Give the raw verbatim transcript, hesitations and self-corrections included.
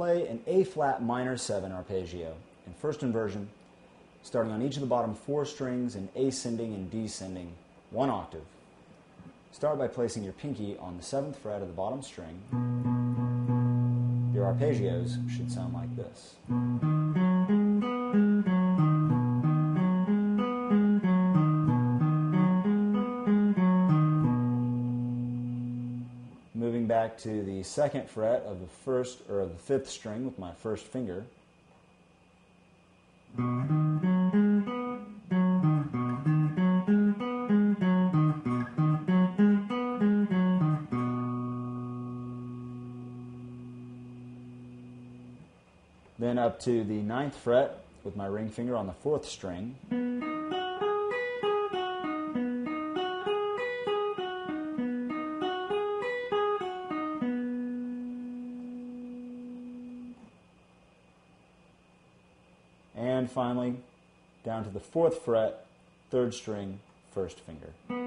play an A flat minor seven arpeggio in first inversion, starting on each of the bottom four strings and ascending and descending one octave. Start by placing your pinky on the seventh fret of the bottom string. Your arpeggios should sound like this. Moving back to the second fret of the first or of the fifth string with my first finger. Then up to the ninth fret with my ring finger on the fourth string. And finally, down to the fourth fret, third string, first finger.